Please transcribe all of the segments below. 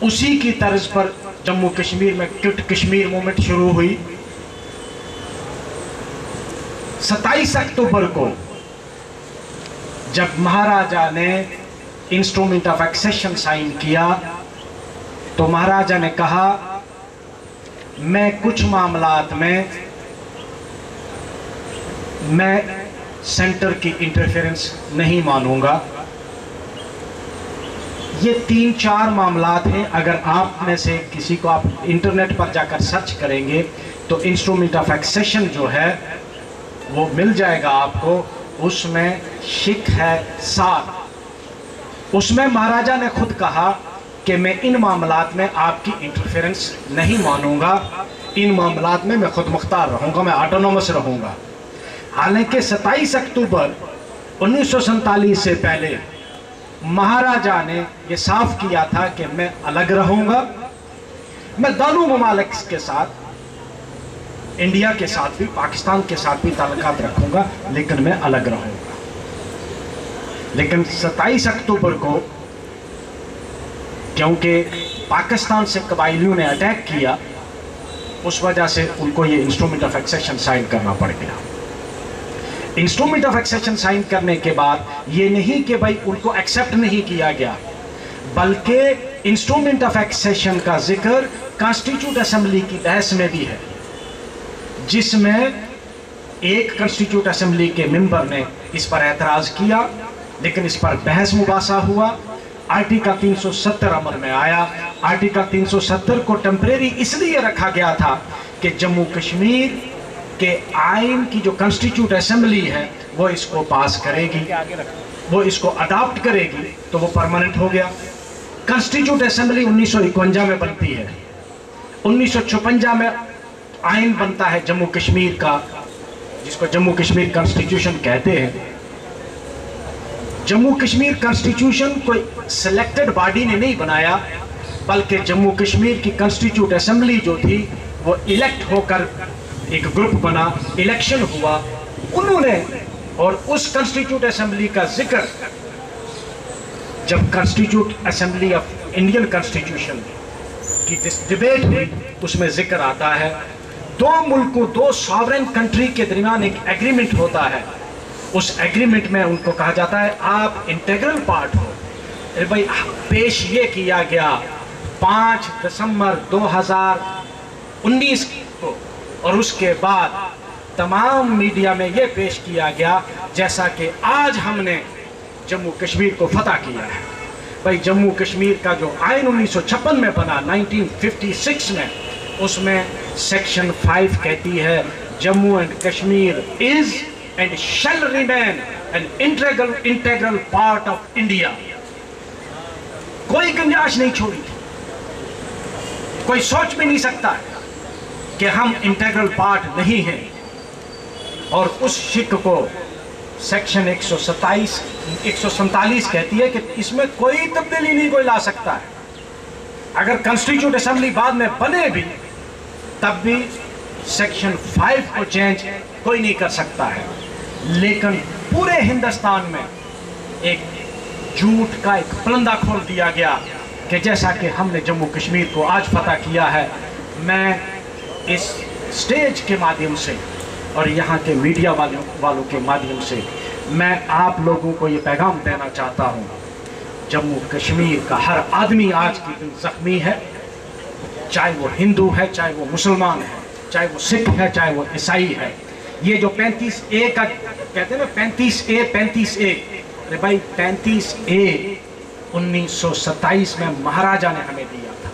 उसी की तर्ज पर जम्मू कश्मीर में क्विट कश्मीर मूवमेंट शुरू हुई। 27 अक्टूबर को जब महाराजा ने इंस्ट्रूमेंट ऑफ एक्सेशन साइन किया तो महाराजा ने कहा, मैं कुछ मामलात में मैं सेंटर की इंटरफेरेंस नहीं मानूंगा। ये 3-4 मामलात हैं, अगर आप में से किसी को आप इंटरनेट पर जाकर सर्च करेंगे तो इंस्ट्रूमेंट ऑफ एक्सेशन जो है वो मिल जाएगा आपको। उसमें शिक है 7। उसमें महाराजा ने खुद कहा कि मैं इन मामलात में आपकी इंटरफेरेंस नहीं मानूंगा, इन मामलात में मैं खुद मुख्तार रहूंगा, मैं ऑटोनोमस रहूंगा। हालांकि 27 अक्टूबर 1947 से पहले महाराजा ने यह साफ किया था कि मैं अलग रहूंगा, मैं दोनों ममालिक के साथ, इंडिया के साथ भी पाकिस्तान के साथ भी ताल्लुकात रखूंगा, लेकिन मैं अलग रहूंगा। लेकिन 27 अक्टूबर को क्योंकि पाकिस्तान से कबाइलियों ने अटैक किया, उस वजह से उनको ये इंस्ट्रूमेंट ऑफ एक्सेशन साइन करना पड़ गया। इंस्ट्रूमेंट ऑफ एक्सेशन साइन करने के बाद ये नहीं कि भाई उनको एक्सेप्ट नहीं किया गया, बल्कि इंस्ट्रूमेंट ऑफ एक्सेशन का जिक्र कॉन्स्टिट्यूट असेंबली की बहस में भी है, जिसमें एक कॉन्स्टिट्यूट असेंबली के मेंबर ने इस पर एतराज़ किया, लेकिन इस पर बहस मुबासा हुआ। आर्टिकल 370 अमल में आया। आर्टिकल 370 को टेम्परेरी इसलिए रखा गया था कि जम्मू कश्मीर के आइन की जो कॉन्स्टिट्यूट असेंबली है वो इसको पास करेगी, वो इसको अडॉप्ट करेगी, तो वो परमानेंट हो गया। कॉन्स्टिट्यूट असेंबली 1951 में बनती है। 1956 में आइन बनता है जम्मू कश्मीर का, जिसको जम्मू कश्मीर कॉन्स्टिट्यूशन कहते हैं। जम्मू कश्मीर कॉन्स्टिट्यूशन कोई सिलेक्टेड बॉडी ने नहीं बनाया, बल्कि जम्मू कश्मीर की कॉन्स्टिट्यूट असेंबली जो थी वो इलेक्ट होकर एक ग्रुप बना, इलेक्शन हुआ उन्होंने, और उस कॉन्स्टिट्यूट असेंबली का जिक्र जब constitute assembly of Indian constitution की डिबेट हुई उसमें जिक्र आता है, दो मुल्कों, दो सॉवरेन कंट्री के दरमियान एक एग्रीमेंट होता है। उस एग्रीमेंट में उनको कहा जाता है आप इंटीग्रल पार्ट हो। अरे भाई, पेश ये किया गया 5 दिसंबर 2019 को, और उसके बाद तमाम मीडिया में ये पेश किया गया जैसा कि आज हमने जम्मू कश्मीर को फतह किया है। भाई, जम्मू कश्मीर का जो आइन 1956 में बना, 1956 में, उसमें सेक्शन 5 कहती है Jammu and Kashmir is and shall remain an integral part of India. कोई गुंजाइश नहीं छोड़ी थी, कोई सोच भी नहीं सकता कि हम इंटीग्रल पार्ट नहीं हैं। और उस शिक को सेक्शन 147 कहती है कि इसमें कोई तब्दीली नहीं कोई ला सकता है। अगर कॉन्स्टिट्यूट असेंबली बाद में बने भी तब भी सेक्शन 5 को चेंज कोई नहीं कर सकता है। लेकिन पूरे हिंदुस्तान में एक झूठ का एक पलंदा खोल दिया गया कि जैसा कि हमने जम्मू कश्मीर को आज फतह किया है। मैं इस स्टेज के माध्यम से और यहाँ के मीडिया वालों के माध्यम से मैं आप लोगों को ये पैगाम देना चाहता हूँ, जम्मू कश्मीर का हर आदमी आज के दिन जख्मी है, चाहे वो हिंदू है, चाहे वो मुसलमान है, चाहे वो सिख है, चाहे वो ईसाई है। ये जो 35A का कहते हैं ना, 35A, अरे भाई 35A 1927 में महाराजा ने हमें दिया था।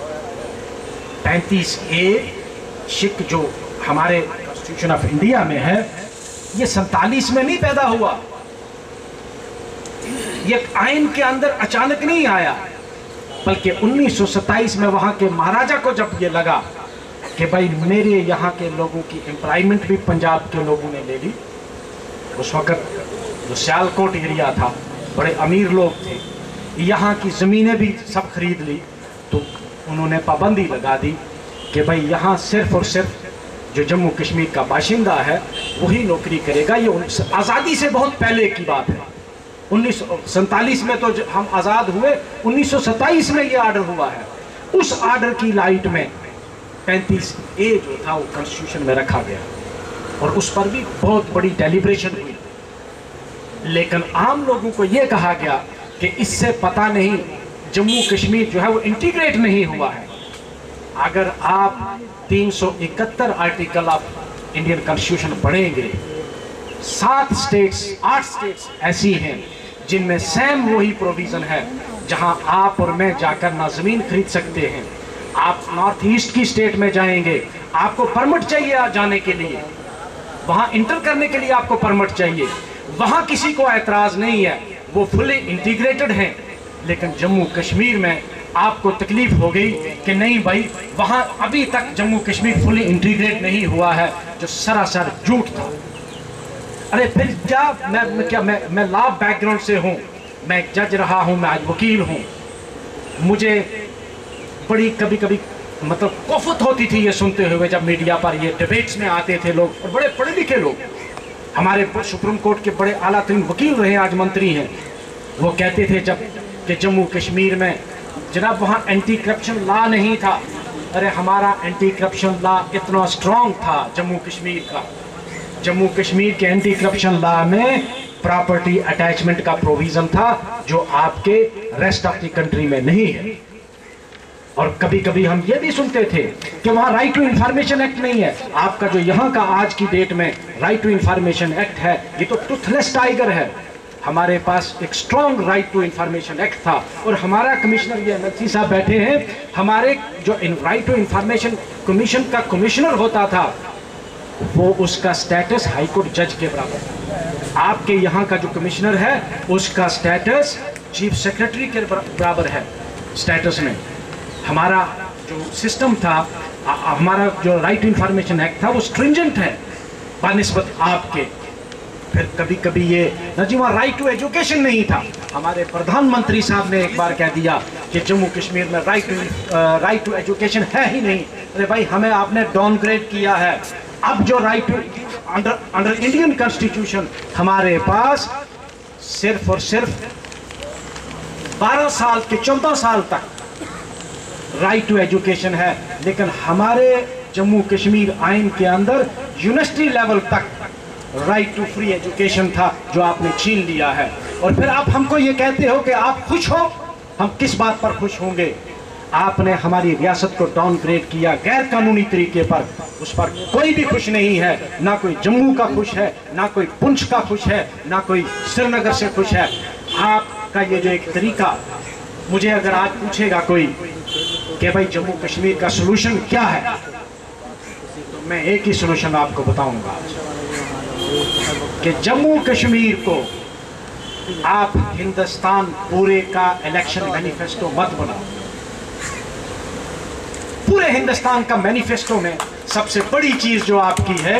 35A शिक जो हमारे कॉन्स्टिट्यूशन ऑफ इंडिया में है, ये 47 में नहीं पैदा हुआ, ये आइन के अंदर अचानक नहीं आया, बल्कि 1927 में वहां के महाराजा को जब ये लगा कि भाई मेरे यहाँ के लोगों की एम्प्लॉयमेंट भी पंजाब के लोगों ने ले ली। उस वक़्त जो सियालकोट एरिया था, बड़े अमीर लोग थे, यहाँ की ज़मीनें भी सब खरीद ली, तो उन्होंने पाबंदी लगा दी कि भाई यहाँ सिर्फ़ और सिर्फ जो जम्मू कश्मीर का बाशिंदा है वही नौकरी करेगा। ये आज़ादी से बहुत पहले की बात है। 1947 में तो हम आज़ाद हुए, 1927 में ये आर्डर हुआ है उस आर्डर की लाइट में 35A जो था वो कॉन्स्टिट्यूशन में रखा गया और उस पर भी बहुत बड़ी डेलिब्रेशन हुई, लेकिन आम लोगों को यह कहा गया कि इससे पता नहीं जम्मू कश्मीर जो है वो इंटीग्रेट नहीं हुआ है। अगर आप 371 आर्टिकल ऑफ इंडियन कॉन्स्टिट्यूशन पढ़ेंगे, 8 स्टेट्स ऐसी हैं जिनमें सेम वही प्रोविजन है, जहां आप और मैं जाकर ना जमीन खरीद सकते हैं। आप नॉर्थ ईस्ट की स्टेट में जाएंगे, आपको परमिट चाहिए जाने के लिए, वहां इंटर करने के लिए आपको परमिट चाहिए, वहां किसी को एतराज नहीं है, वो फुली इंटीग्रेटेड हैं। लेकिन जम्मू कश्मीर में आपको तकलीफ हो गई कि नहीं भाई, वहां अभी तक जम्मू कश्मीर फुली इंटीग्रेट नहीं हुआ है, जो सरासर झूठ था। अरे फिर क्या मैं लॉ बैकग्राउंड से हूं, मैं एक जज रहा हूं, मैं आज वकील हूं, मुझे बड़ी कभी कभी मतलब कोफत होती थी ये सुनते हुए जब मीडिया पर ये डिबेट्स में आते थे लोग, और बड़े पढ़े लिखे लोग, हमारे सुप्रीम कोर्ट के बड़े आला तरीन वकील रहे, आज मंत्री हैं, वो कहते थे जब कि जम्मू कश्मीर में जनाब वहाँ एंटी करप्शन लॉ नहीं था। अरे हमारा एंटी करप्शन लॉ इतना स्ट्रॉन्ग था जम्मू कश्मीर का। जम्मू कश्मीर के एंटी करप्शन लॉ में प्रॉपर्टी अटैचमेंट का प्रोविजन था, जो आपके रेस्ट ऑफ द कंट्री में नहीं है। और कभी कभी हम ये भी सुनते थे कि वहाँ राइट टू इंफॉर्मेशन एक्ट नहीं है। आपका जो यहाँ का आज की डेट में राइट टू इंफॉर्मेशन एक्ट है, ये तो टूथलेस टाइगर है। हमारे पास एक strong right to information act था, और हमारा कमिश्नर, ये नकवी साहब बैठे हैं, हमारे जो राइट टू इंफॉर्मेशन कमीशन का कमिश्नर होता था, वो उसका स्टेटस हाई कोर्ट जज के बराबर। आपके यहाँ का जो कमिश्नर है उसका स्टेटस चीफ सेक्रेटरी के बराबर है स्टेटस में। हमारा जो सिस्टम था, हमारा जो राइट टू इंफॉर्मेशन एक्ट था, वो स्ट्रिंजेंट है बनिस्बत आपके। फिर कभी कभी ये नजीमा राइट टू एजुकेशन नहीं था। हमारे प्रधानमंत्री साहब ने एक बार कह दिया कि जम्मू कश्मीर में राइट टू एजुकेशन है ही नहीं। अरे भाई, हमें आपने डाउनग्रेड किया है। अब जो right to under Indian constitution हमारे पास सिर्फ और सिर्फ 12 साल के 14 साल तक राइट टू एजुकेशन है, लेकिन हमारे जम्मू कश्मीर आइन के अंदर यूनिवर्सिटी लेवल तक राइट टू फ्री एजुकेशन था, जो आपने छीन लिया है। और फिर आप हमको ये कहते हो कि आप खुश हो। हम किस बात पर खुश होंगे? आपने हमारी रियासत को डाउनग्रेड किया गैर कानूनी तरीके पर, उस पर कोई भी खुश नहीं है। ना कोई जम्मू का खुश है, ना कोई पुंछ का खुश है, ना कोई श्रीनगर से खुश है। आपका ये जो एक तरीका, मुझे अगर आज पूछेगा कोई कि भाई जम्मू कश्मीर का सलूशन क्या है, तो मैं एक ही सलूशन आपको बताऊंगा कि जम्मू कश्मीर को आप हिंदुस्तान पूरे का इलेक्शन मैनिफेस्टो मत बनाओ। पूरे हिंदुस्तान का मैनिफेस्टो में सबसे बड़ी चीज जो आपकी है,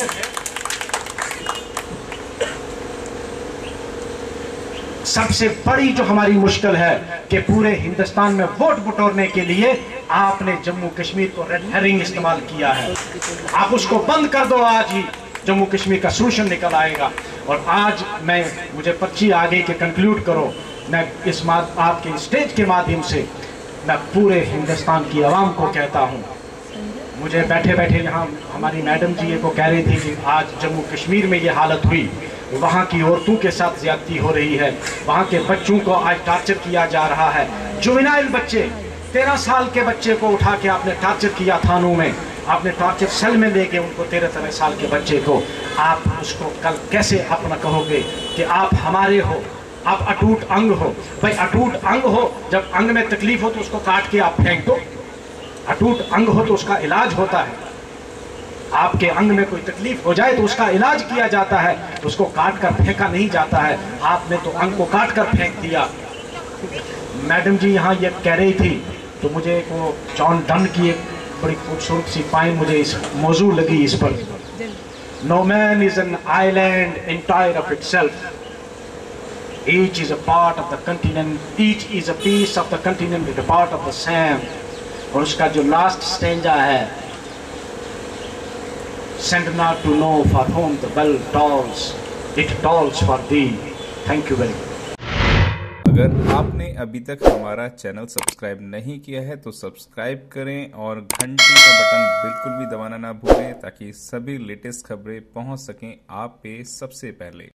सबसे बड़ी जो हमारी मुश्किल है कि पूरे हिंदुस्तान में वोट बटोरने के लिए आपने जम्मू कश्मीर को रेड हेरिंग इस्तेमाल किया है। आप उसको बंद कर दो, आज ही जम्मू कश्मीर का सोल्यूशन निकल आएगा। और आज मुझे पर्ची आगे के कंक्लूड करो, मैं आपके स्टेज के माध्यम से मैं पूरे हिंदुस्तान की आवाम को कहता हूँ। मुझे बैठे बैठे यहाँ हमारी मैडम जी ये को कह रही थी कि आज जम्मू कश्मीर में ये हालत हुई, वहाँ की औरतों के साथ ज्यादती हो रही है, वहाँ के बच्चों को आज टॉर्चर किया जा रहा है। जुवेनाइल बच्चे, 13 साल के बच्चे को उठा के आपने टॉर्चर किया थानों में, आपने टॉर्चर सेल में लेके उनको 13 साल के बच्चे को, आप उसको कल कैसे अपना कहोगे कि आप हमारे हो, आप अटूट अंग हो? भाई अटूट अंग हो, जब अंग में तकलीफ हो तो उसको काट के आप फेंक दो। अटूट अंग हो तो उसका इलाज होता है। आपके अंग में कोई तकलीफ हो जाए तो उसका इलाज किया जाता है, उसको काट कर फेंका नहीं जाता है। आपने तो अंग को काट कर फेंक दिया। मैडम जी यहाँ ये कह रही थी, तो मुझे वो जॉन डन की एक बड़ी खूबसूरत सी पाइन मुझे इस मौजू लगी इस पर। No man is an island entire of itself, each is a part of the continent, each is a piece of the continent with a part of the same। और उसका जो लास्ट स्टेंजा है, send not to know for whom the bell tolls, it tolls for thee। Thank you very much। अगर आपने अभी तक हमारा channel subscribe नहीं किया है तो सब्सक्राइब करें और घंटी का बटन बिल्कुल भी दबाना ना भूलें ताकि सभी लेटेस्ट खबरें पहुंच सकें आप पे सबसे पहले।